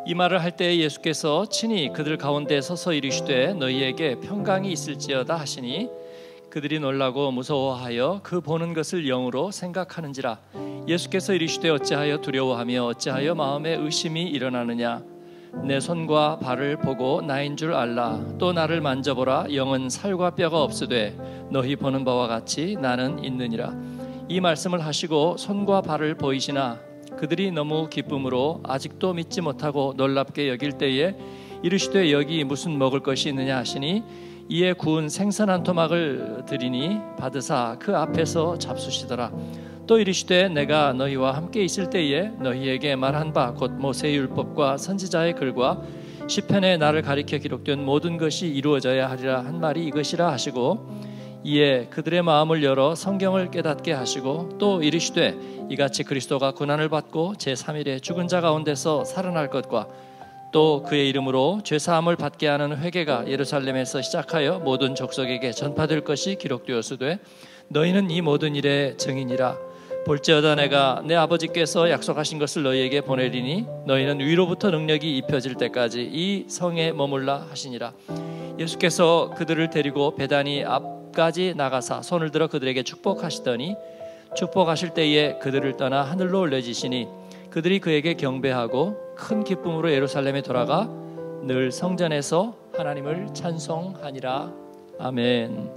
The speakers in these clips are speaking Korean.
이 말을 할 때 예수께서 친히 그들 가운데 서서 이르시되 너희에게 평강이 있을지어다 하시니 그들이 놀라고 무서워하여 그 보는 것을 영으로 생각하는지라. 예수께서 이르시되 어찌하여 두려워하며 어찌하여 마음에 의심이 일어나느냐. 내 손과 발을 보고 나인 줄 알라. 또 나를 만져보라. 영은 살과 뼈가 없으되 너희 보는 바와 같이 나는 있느니라. 이 말씀을 하시고 손과 발을 보이시나 그들이 너무 기쁨으로 아직도 믿지 못하고 놀랍게 여길 때에 이르시되 여기 무슨 먹을 것이 있느냐 하시니 이에 구운 생선 한 토막을 드리니 받으사 그 앞에서 잡수시더라. 또 이르시되 내가 너희와 함께 있을 때에 너희에게 말한 바 곧 모세의 율법과 선지자의 글과 시편에 나를 가리켜 기록된 모든 것이 이루어져야 하리라 한 말이 이것이라 하시고 이에 그들의 마음을 열어 성경을 깨닫게 하시고 또 이르시되 이같이 그리스도가 고난을 받고 제3일에 죽은 자 가운데서 살아날 것과 또 그의 이름으로 죄사함을 받게 하는 회개가 예루살렘에서 시작하여 모든 족속에게 전파될 것이 기록되었으되 너희는 이 모든 일의 증인이라. 볼지어다 내가 내 아버지께서 약속하신 것을 너희에게 보내리니 너희는 위로부터 능력이 입혀질 때까지 이 성에 머물라 하시니라. 예수께서 그들을 데리고 베다니 앞까지 나가사 손을 들어 그들에게 축복하시더니 축복하실 때에 그들을 떠나 하늘로 올려지시니 그들이 그에게 경배하고 큰 기쁨으로 예루살렘에 돌아가 늘 성전에서 하나님을 찬송하니라. 아멘.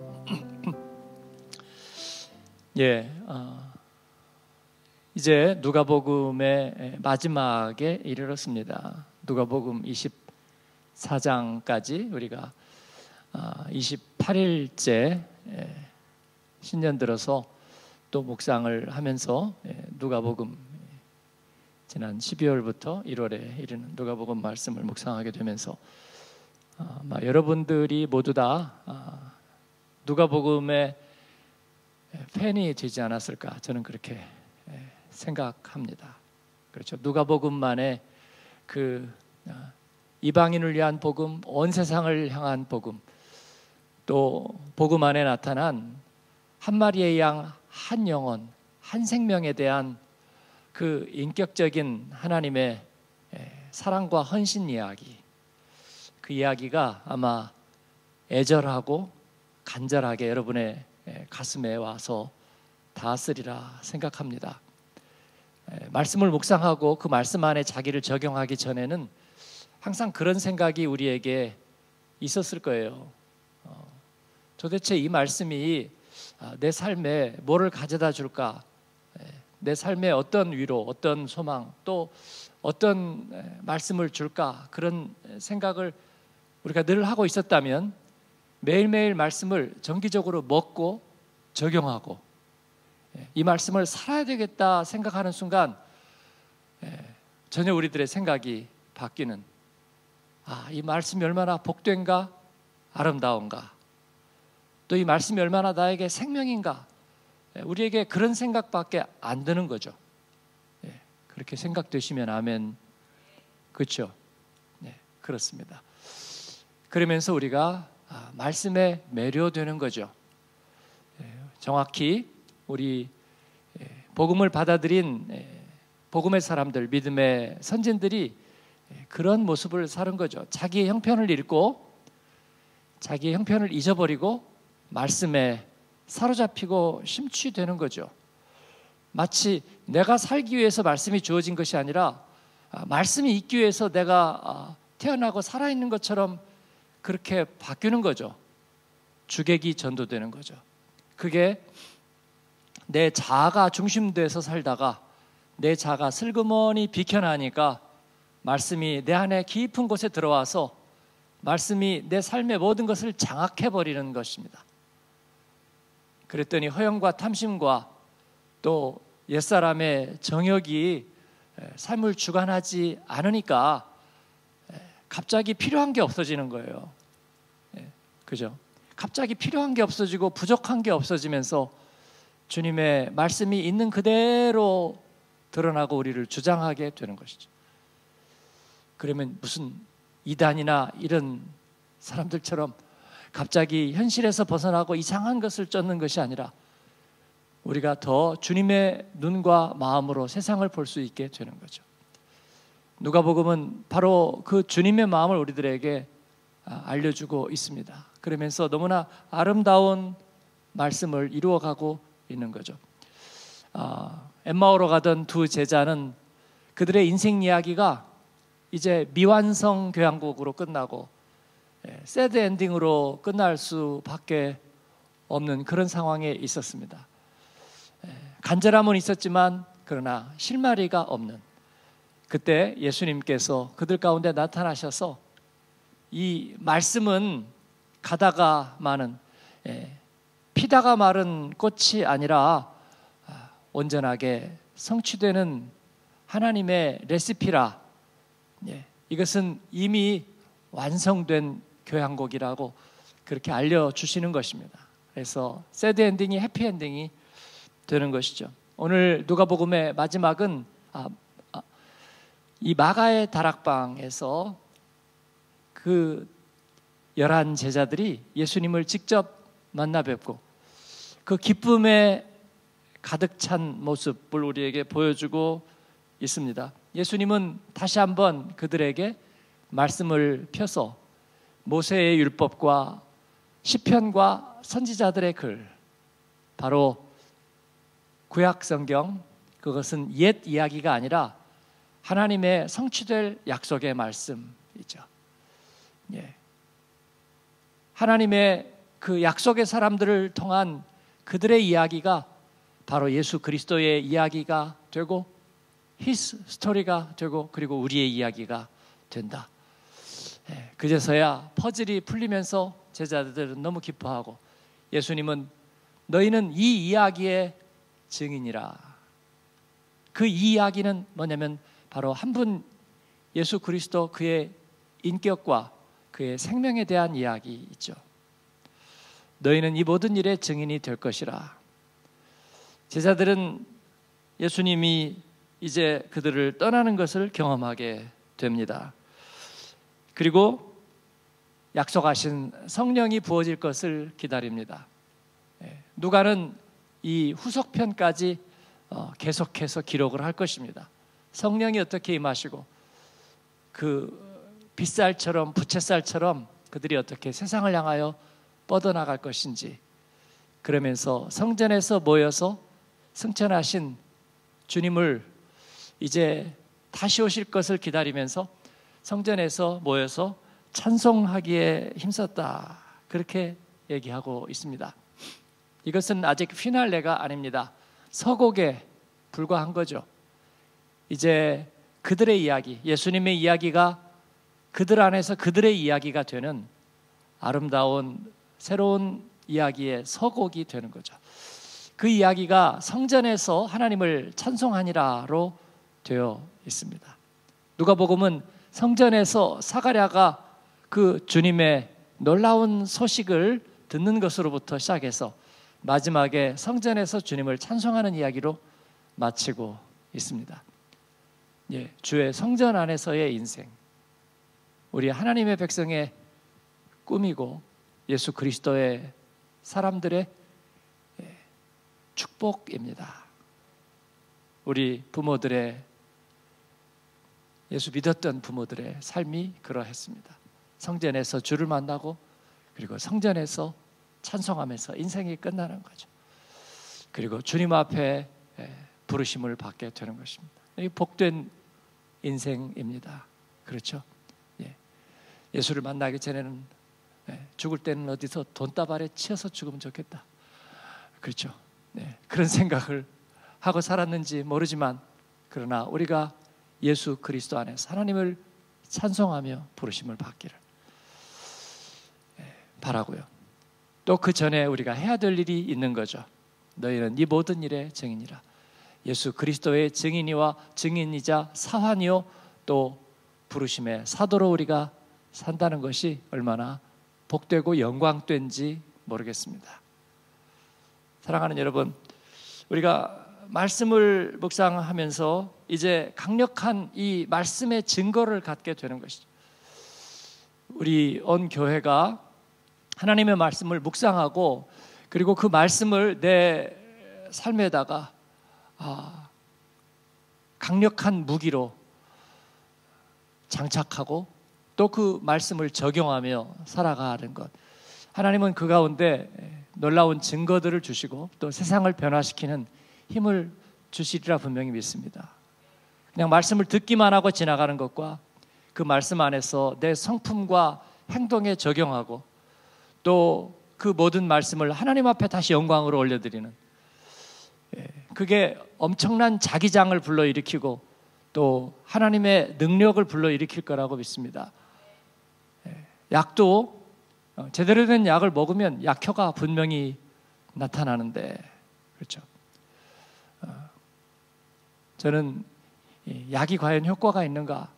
예, 이제 누가복음의 마지막에 이르렀습니다. 누가복음 24장까지 우리가 28일째 신년 들어서 또 묵상을 하면서 누가복음 지난 12월부터 1월에 이르는 누가복음 말씀을 묵상하게 되면서 여러분들이 모두 다 누가복음의 팬이 되지 않았을까 저는 그렇게 생각합니다. 그렇죠. 누가복음만의 그 이방인을 위한 복음, 온 세상을 향한 복음, 또 복음 안에 나타난 한 마리의 양, 한 영혼, 한 생명에 대한 그 인격적인 하나님의 사랑과 헌신 이야기, 그 이야기가 아마 애절하고 간절하게 여러분의 가슴에 와서 닿았으리라 생각합니다. 말씀을 묵상하고 그 말씀 안에 자기를 적용하기 전에는 항상 그런 생각이 우리에게 있었을 거예요. 도대체 이 말씀이 내 삶에 뭐를 가져다 줄까? 내 삶에 어떤 위로, 어떤 소망, 또 어떤 말씀을 줄까? 그런 생각을 우리가 늘 하고 있었다면 매일매일 말씀을 정기적으로 먹고 적용하고 이 말씀을 살아야 되겠다 생각하는 순간 전혀 우리들의 생각이 바뀌는, 이 말씀이 얼마나 복된가, 아름다운가, 또 이 말씀이 얼마나 나에게 생명인가, 우리에게 그런 생각밖에 안 드는 거죠. 그렇게 생각되시면 아멘. 그렇죠? 네, 그렇습니다. 그러면서 우리가 말씀에 매료되는 거죠. 정확히 우리 복음을 받아들인 복음의 사람들, 믿음의 선진들이 그런 모습을 사는 거죠. 자기의 형편을 잃고 자기의 형편을 잊어버리고 말씀에 사로잡히고 심취되는 거죠. 마치 내가 살기 위해서 말씀이 주어진 것이 아니라 말씀이 있기 위해서 내가 태어나고 살아있는 것처럼 그렇게 바뀌는 거죠. 주객이 전도되는 거죠. 그게 내 자아가 중심돼서 살다가 내 자아가 슬그머니 비켜나니까 말씀이 내 안에 깊은 곳에 들어와서 말씀이 내 삶의 모든 것을 장악해버리는 것입니다. 그랬더니 허영과 탐심과 또 옛사람의 정욕이 삶을 주관하지 않으니까 갑자기 필요한 게 없어지는 거예요. 그죠? 갑자기 필요한 게 없어지고 부족한 게 없어지면서 주님의 말씀이 있는 그대로 드러나고 우리를 주장하게 되는 것이죠. 그러면 무슨 이단이나 이런 사람들처럼 갑자기 현실에서 벗어나고 이상한 것을 쫓는 것이 아니라 우리가 더 주님의 눈과 마음으로 세상을 볼 수 있게 되는 거죠. 누가복음은 바로 그 주님의 마음을 우리들에게 알려주고 있습니다. 그러면서 너무나 아름다운 말씀을 이루어가고 있는 거죠. 엠마오로 가던 두 제자는 그들의 인생 이야기가 이제 미완성 교향곡으로 끝나고 새드 엔딩으로 끝날 수밖에 없는 그런 상황에 있었습니다. 간절함은 있었지만 그러나 실마리가 없는, 그때 예수님께서 그들 가운데 나타나셔서 이 말씀은 가다가 마는, 피다가 마른 꽃이 아니라 온전하게 성취되는 하나님의 레시피라, 이것은 이미 완성된 교향곡이라고 그렇게 알려주시는 것입니다. 그래서 새드 엔딩이 해피 엔딩이 되는 것이죠. 오늘 누가복음의 마지막은 이 마가의 다락방에서 그 11 제자들이 예수님을 직접 만나 뵙고 그 기쁨에 가득 찬 모습을 우리에게 보여주고 있습니다. 예수님은 다시 한번 그들에게 말씀을 펴서 모세의 율법과 시편과 선지자들의 글, 바로 구약 성경, 그것은 옛 이야기가 아니라 하나님의 성취될 약속의 말씀이죠. 하나님의 그 약속의 사람들을 통한 그들의 이야기가 바로 예수 그리스도의 이야기가 되고 히스 스토리가 되고 그리고 우리의 이야기가 된다. 그제서야 퍼즐이 풀리면서 제자들은 너무 기뻐하고 예수님은 너희는 이 이야기의 증인이라. 그 이야기는 뭐냐면 바로 한 분 예수 그리스도, 그의 인격과 그의 생명에 대한 이야기이죠. 너희는 이 모든 일의 증인이 될 것이라. 제자들은 예수님이 이제 그들을 떠나는 것을 경험하게 됩니다. 그리고 약속하신 성령이 부어질 것을 기다립니다. 누가는 이 후속편까지 계속해서 기록을 할 것입니다. 성령이 어떻게 임하시고 그 빗살처럼 부채살처럼 그들이 어떻게 세상을 향하여 뻗어나갈 것인지, 그러면서 성전에서 모여서 승천하신 주님을 이제 다시 오실 것을 기다리면서 성전에서 모여서 찬송하기에 힘썼다, 그렇게 얘기하고 있습니다. 이것은 아직 피날레가 아닙니다. 서곡에 불과한 거죠. 이제 그들의 이야기, 예수님의 이야기가 그들 안에서 그들의 이야기가 되는 아름다운 새로운 이야기의 서곡이 되는 거죠. 그 이야기가 성전에서 하나님을 찬송하니라로 되어 있습니다. 누가복음은 성전에서 사가랴가 그 주님의 놀라운 소식을 듣는 것으로부터 시작해서 마지막에 성전에서 주님을 찬송하는 이야기로 마치고 있습니다. 주의 성전 안에서의 인생, 우리 하나님의 백성의 꿈이고 예수 그리스도의 사람들의 축복입니다. 우리 부모들의, 예수 믿었던 부모들의 삶이 그러했습니다. 성전에서 주를 만나고 그리고 성전에서 찬송하면서 인생이 끝나는 거죠. 그리고 주님 앞에 부르심을 받게 되는 것입니다. 이 복된 인생입니다. 그렇죠? 예수를 만나기 전에는 죽을 때는 어디서 돈다발에 치여서 죽으면 좋겠다. 그렇죠? 그런 생각을 하고 살았는지 모르지만, 그러나 우리가 예수 그리스도 안에서 하나님을 찬송하며 부르심을 받기를 바라고요. 또 그 전에 우리가 해야 될 일이 있는 거죠. 너희는 이 모든 일의 증인이라. 예수 그리스도의 증인이와 증인이자 사환이요 또 부르심의 사도로 우리가 산다는 것이 얼마나 복되고 영광된지 모르겠습니다. 사랑하는 여러분, 우리가 말씀을 묵상하면서 이제 강력한 이 말씀의 증거를 갖게 되는 것이죠. 우리 온 교회가 하나님의 말씀을 묵상하고 그리고 그 말씀을 내 삶에다가 강력한 무기로 장착하고 또 그 말씀을 적용하며 살아가는 것, 하나님은 그 가운데 놀라운 증거들을 주시고 또 세상을 변화시키는 힘을 주시리라 분명히 믿습니다. 그냥 말씀을 듣기만 하고 지나가는 것과 그 말씀 안에서 내 성품과 행동에 적용하고 또 그 모든 말씀을 하나님 앞에 다시 영광으로 올려드리는, 그게 엄청난 자기장을 불러일으키고 또 하나님의 능력을 불러일으킬 거라고 믿습니다. 약도 제대로 된 약을 먹으면 약효가 분명히 나타나는데, 그렇죠? 저는 약이 과연 효과가 있는가,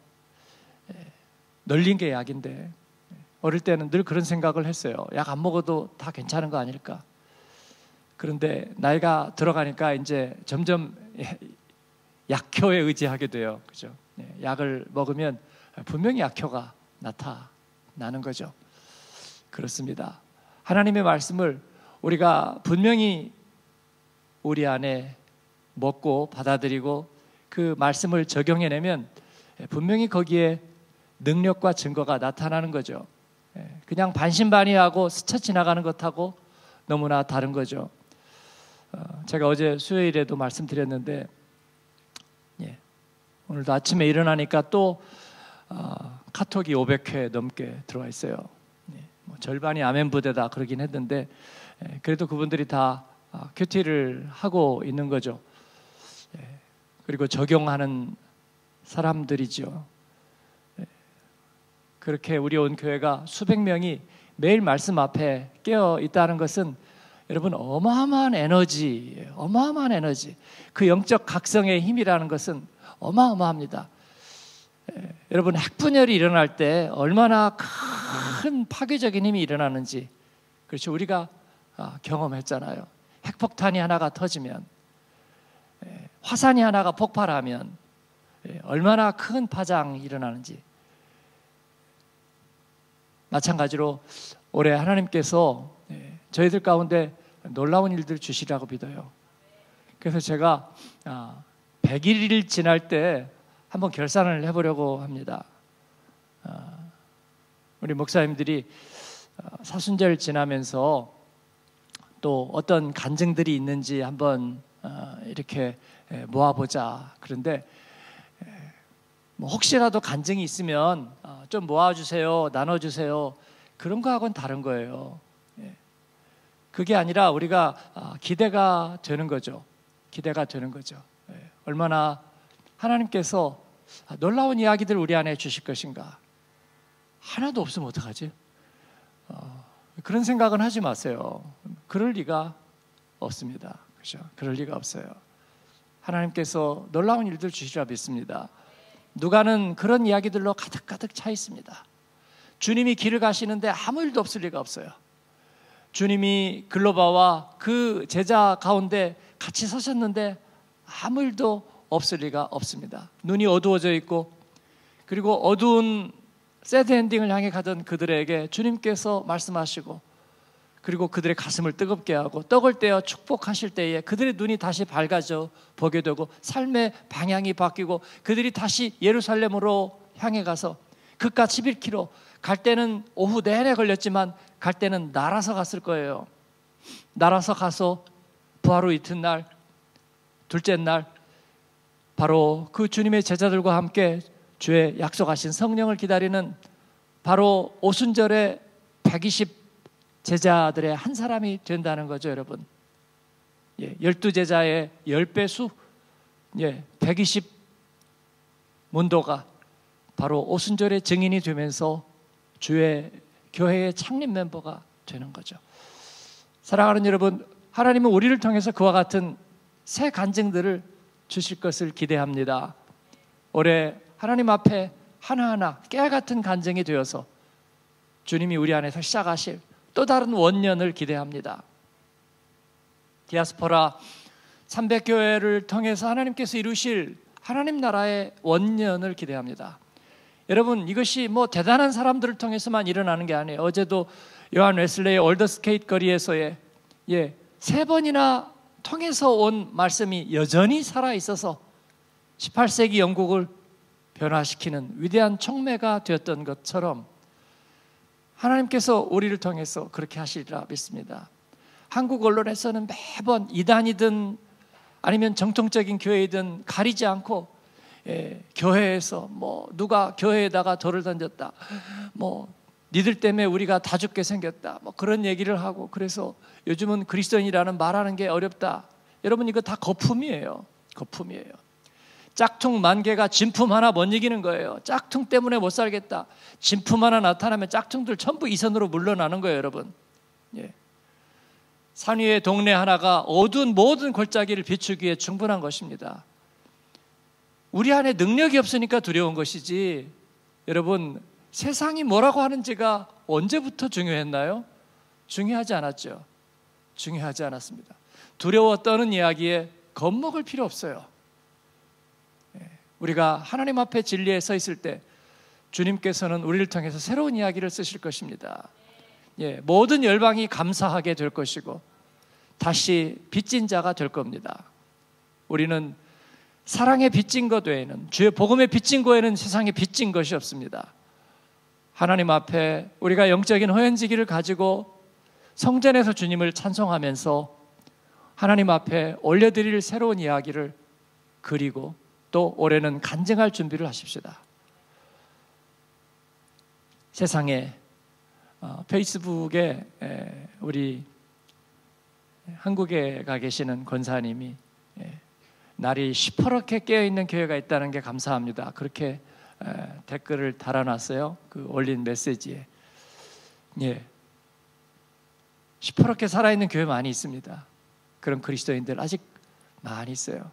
널린 게 약인데 어릴 때는 늘 그런 생각을 했어요. 약 안 먹어도 다 괜찮은 거 아닐까. 그런데 나이가 들어가니까 이제 점점 약효에 의지하게 돼요. 그죠? 약을 먹으면 분명히 약효가 나타나는 거죠. 그렇습니다. 하나님의 말씀을 우리가 분명히 우리 안에 먹고 받아들이고 그 말씀을 적용해내면 분명히 거기에 능력과 증거가 나타나는 거죠. 그냥 반신반의하고 스쳐 지나가는 것하고 너무나 다른 거죠. 제가 어제 수요일에도 말씀드렸는데, 오늘도 아침에 일어나니까 또 카톡이 500회 넘게 들어와 있어요. 뭐 절반이 아멘 부대다 그러긴 했는데, 그래도 그분들이 다 큐티를 하고 있는 거죠. 그리고 적용하는 사람들이죠. 그렇게 우리 온 교회가 수백 명이 매일 말씀 앞에 깨어 있다는 것은 여러분 어마어마한 에너지, 어마어마한 에너지, 그 영적 각성의 힘이라는 것은 어마어마합니다. 여러분 핵분열이 일어날 때 얼마나 큰 파괴적인 힘이 일어나는지, 그렇죠? 우리가 경험했잖아요. 핵폭탄이 하나가 터지면, 화산이 하나가 폭발하면 얼마나 큰 파장이 일어나는지. 마찬가지로 올해 하나님께서 저희들 가운데 놀라운 일들을 주시라고 믿어요. 그래서 제가 100일을 지날 때 한번 결산을 해보려고 합니다. 우리 목사님들이 사순절 지나면서 또 어떤 간증들이 있는지 한번 이렇게 모아보자. 그런데 뭐 혹시라도 간증이 있으면 좀 모아주세요, 나눠주세요, 그런 거하고는 다른 거예요. 그게 아니라 우리가 기대가 되는 거죠. 기대가 되는 거죠. 얼마나 하나님께서 놀라운 이야기들 우리 안에 주실 것인가. 하나도 없으면 어떡하지? 그런 생각은 하지 마세요. 그럴 리가 없습니다. 그렇죠? 그럴 리가 없어요. 하나님께서 놀라운 일들 주시리라 믿습니다. 누가는 그런 이야기들로 가득가득 차 있습니다. 주님이 길을 가시는데 아무 일도 없을 리가 없어요. 주님이 글로바와 그 제자 가운데 같이 서셨는데 아무 일도 없을 리가 없습니다. 눈이 어두워져 있고, 그리고 어두운 새드 엔딩을 향해 가던 그들에게 주님께서 말씀하시고, 그리고 그들의 가슴을 뜨겁게 하고 떡을 떼어 축복하실 때에 그들의 눈이 다시 밝아져 보게 되고 삶의 방향이 바뀌고 그들이 다시 예루살렘으로 향해 가서 그깟 11km, 갈 때는 오후 내내 걸렸지만 갈 때는 날아서 갔을 거예요. 날아서 가서 부활 후 이튿날, 둘째 날 바로 그 주님의 제자들과 함께 주의 약속하신 성령을 기다리는 바로 오순절에 120 제자들의 한 사람이 된다는 거죠, 여러분. 12제자의 10배수, 120 문도가 바로 오순절의 증인이 되면서 주의 교회의 창립 멤버가 되는 거죠. 사랑하는 여러분, 하나님은 우리를 통해서 그와 같은 새 간증들을 주실 것을 기대합니다. 올해 하나님 앞에 하나하나 깨알같은 간증이 되어서 주님이 우리 안에서 시작하실 또 다른 원년을 기대합니다. 디아스포라 300교회를 통해서 하나님께서 이루실 하나님 나라의 원년을 기대합니다. 여러분, 이것이 뭐 대단한 사람들을 통해서만 일어나는 게 아니에요. 어제도 요한 웨슬레이의 올더스케이트 거리에서의 3번이나 통해서 온 말씀이 여전히 살아있어서 18세기 영국을 변화시키는 위대한 촉매가 되었던 것처럼 하나님께서 우리를 통해서 그렇게 하시리라 믿습니다. 한국 언론에서는 매번 이단이든 아니면 정통적인 교회이든 가리지 않고 교회에서 누가 교회에다가 돌을 던졌다, 니들 때문에 우리가 다 죽게 생겼다, 그런 얘기를 하고, 그래서 요즘은 그리스도인이라는 말하는 게 어렵다. 여러분, 이거 다 거품이에요. 거품이에요. 짝퉁 만 개가 진품 하나 못 이기는 거예요. 짝퉁 때문에 못 살겠다. 진품 하나 나타나면 짝퉁들 전부 이선으로 물러나는 거예요, 여러분. 산 위의 동네 하나가 어두운 모든 골짜기를 비추기에 충분한 것입니다. 우리 안에 능력이 없으니까 두려운 것이지, 여러분, 세상이 뭐라고 하는지가 언제부터 중요했나요? 중요하지 않았죠. 중요하지 않았습니다. 두려워 떠는 이야기에 겁먹을 필요 없어요. 우리가 하나님 앞에 진리에 서 있을 때 주님께서는 우리를 통해서 새로운 이야기를 쓰실 것입니다. 모든 열방이 감사하게 될 것이고 다시 빚진 자가 될 겁니다. 우리는 사랑에 빚진 것 외에는, 주의 복음에 빚진 것 외에는 세상에 빚진 것이 없습니다. 하나님 앞에 우리가 영적인 허연지기를 가지고 성전에서 주님을 찬송하면서 하나님 앞에 올려드릴 새로운 이야기를 그리고 또 올해는 간증할 준비를 하십시다. 세상에 페이스북에 우리 한국에 가 계시는 권사님이 날이 시퍼렇게 깨어있는 교회가 있다는 게 감사합니다, 그렇게 댓글을 달아놨어요. 그 올린 메시지에. 시퍼렇게 살아있는 교회 많이 있습니다. 그런 그리스도인들 아직 많이 있어요.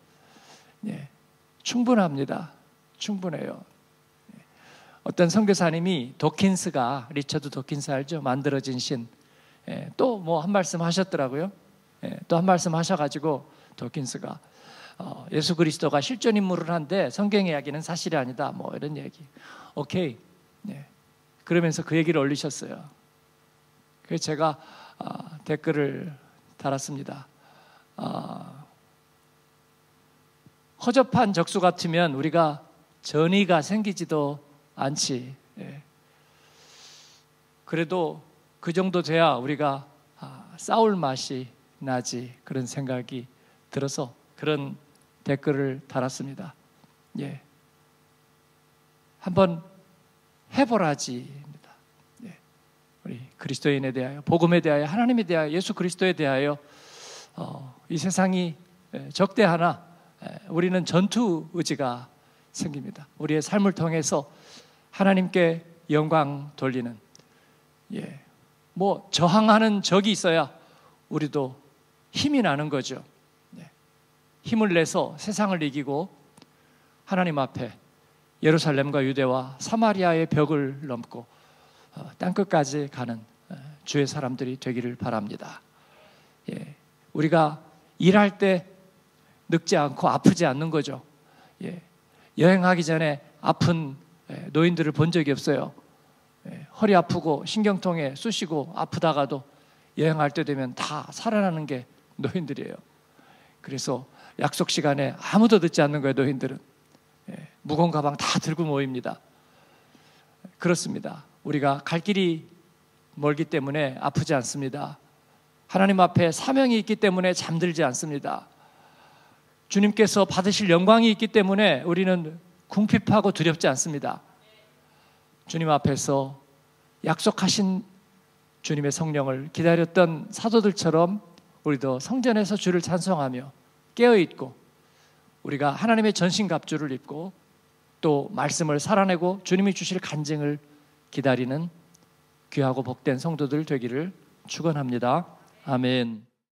충분합니다. 충분해요. 어떤 선교사님이 도킨스가, 리처드 도킨스 알죠? 만들어진 신. 또 한 말씀 하셨더라고요. 또 한 말씀 하셔가지고 도킨스가 예수 그리스도가 실존 인물을 한데 성경 이야기는 사실이 아니다, 이런 얘기. 오케이. 그러면서 그 얘기를 올리셨어요. 그래서 제가 댓글을 달았습니다. 허접한 적수 같으면 우리가 전의가 생기지도 않지. 그래도 그 정도 돼야 우리가 싸울 맛이 나지, 그런 생각이 들어서 그런 댓글을 달았습니다. 한번 해보라지입니다. 우리 그리스도인에 대하여, 복음에 대하여, 하나님에 대하여, 예수 그리스도에 대하여 이 세상이 적대하나 우리는 전투 의지가 생깁니다. 우리의 삶을 통해서 하나님께 영광 돌리는, 저항하는 적이 있어야 우리도 힘이 나는 거죠. 힘을 내서 세상을 이기고 하나님 앞에 예루살렘과 유대와 사마리아의 벽을 넘고 땅끝까지 가는 주의 사람들이 되기를 바랍니다. 우리가 일할 때 늙지 않고 아프지 않는 거죠. 여행하기 전에 아픈 노인들을 본 적이 없어요. 허리 아프고 신경통에 쑤시고 아프다가도 여행할 때 되면 다 살아나는 게 노인들이에요. 그래서 약속 시간에 아무도 듣지 않는 거예요, 노인들은. 무거운 가방 다 들고 모입니다. 그렇습니다. 우리가 갈 길이 멀기 때문에 아프지 않습니다. 하나님 앞에 사명이 있기 때문에 잠들지 않습니다. 주님께서 받으실 영광이 있기 때문에 우리는 궁핍하고 두렵지 않습니다. 주님 앞에서 약속하신 주님의 성령을 기다렸던 사도들처럼 우리도 성전에서 주를 찬송하며 깨어있고, 우리가 하나님의 전신갑주를 입고 또 말씀을 살아내고 주님이 주실 간증을 기다리는 귀하고 복된 성도들 되기를 축원합니다. 아멘.